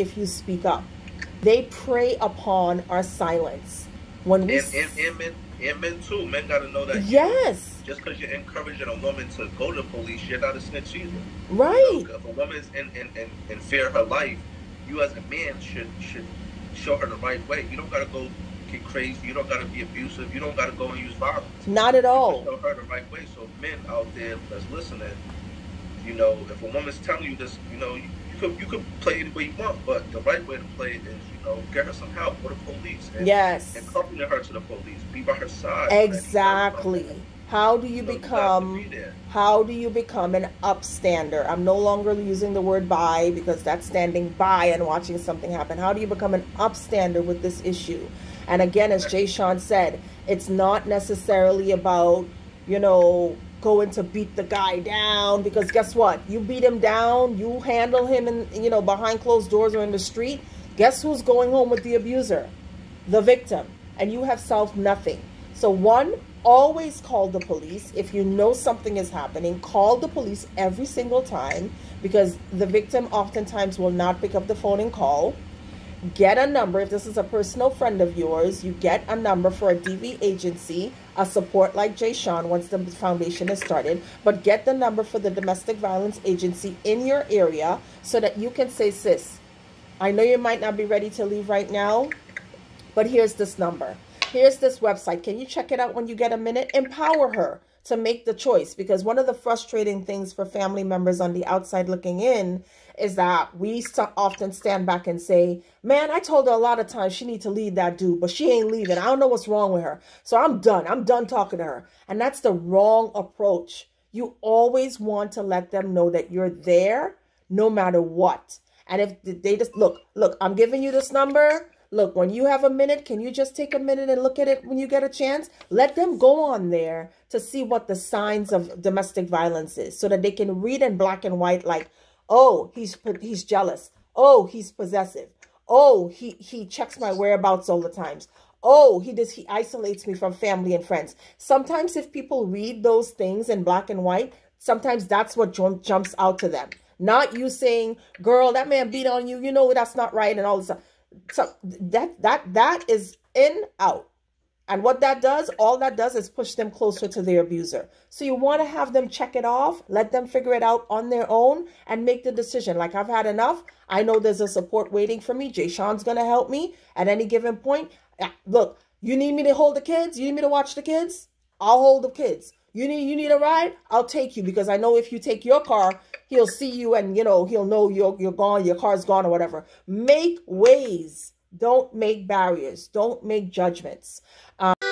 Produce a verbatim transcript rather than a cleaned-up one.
if you speak up. They prey upon our silence. When we and, and, and, men, and men too. Men got to know that. Yes. You, just because you're encouraging a woman to go to the police, you're not a snitch either. Right. You know, if a woman is in, in, in, in fear of her life, you as a man should should show her the right way. You don't got to go get crazy. You don't got to be abusive. You don't got to go and use violence. Not at all. Show her the right way. So men out there that's listening, you know, if a woman's telling you this, you know, you, you could you could play it the way you want, but the right way to play it is, you know, get her some help with the police. And, yes. And accompany her to the police. Be by her side. Exactly. How do you, you know, become you how do you become an upstander? I'm no longer using the word by, because that's standing by and watching something happen. How do you become an upstander with this issue? And again, as Jay Sean said, it's not necessarily about, you know, going to beat the guy down, because guess what? You beat him down, you handle him in, you know, behind closed doors or in the street. Guess who's going home with the abuser? The victim. And you have solved nothing. So one, always call the police. If you know something is happening, call the police every single time, because the victim oftentimes will not pick up the phone and call. Get a number. If this is a personal friend of yours, you get a number for a D V agency, a support like Jay Sean once the foundation is started, but get the number for the domestic violence agency in your area so that you can say, sis, I know you might not be ready to leave right now, but here's this number. Here's this website. Can you check it out when you get a minute? Empower her to make the choice, because one of the frustrating things for family members on the outside looking in is that we st often stand back and say, man, I told her a lot of times she need to leave that dude, but she ain't leaving. I don't know what's wrong with her. So I'm done. I'm done talking to her. And that's the wrong approach. You always want to let them know that you're there no matter what. And if they just, look, look, I'm giving you this number. Look, when you have a minute, can you just take a minute and look at it when you get a chance? Let them go on there to see what the signs of domestic violence is, so that they can read in black and white, like, oh, he's he's jealous. Oh, he's possessive. Oh, he, he checks my whereabouts all the times. Oh, he does, he isolates me from family and friends. Sometimes if people read those things in black and white, sometimes that's what jump, jumps out to them. Not you saying, girl, that man beat on you. You know that's not right and all this stuff. So that that that is in out, and what that does, all that does is push them closer to their abuser. So you want to have them check it off, let them figure it out on their own, and make the decision. Like, I've had enough. I know there's a support waiting for me. Jay Sean's gonna help me at any given point. Look, you need me to hold the kids? You need me to watch the kids? I'll hold the kids. You need you need a ride? I'll take you, because I know if you take your car, he'll see you and, you know, he'll know you're, you're gone, your car's gone or whatever. Make ways. Don't make barriers. Don't make judgments. Um,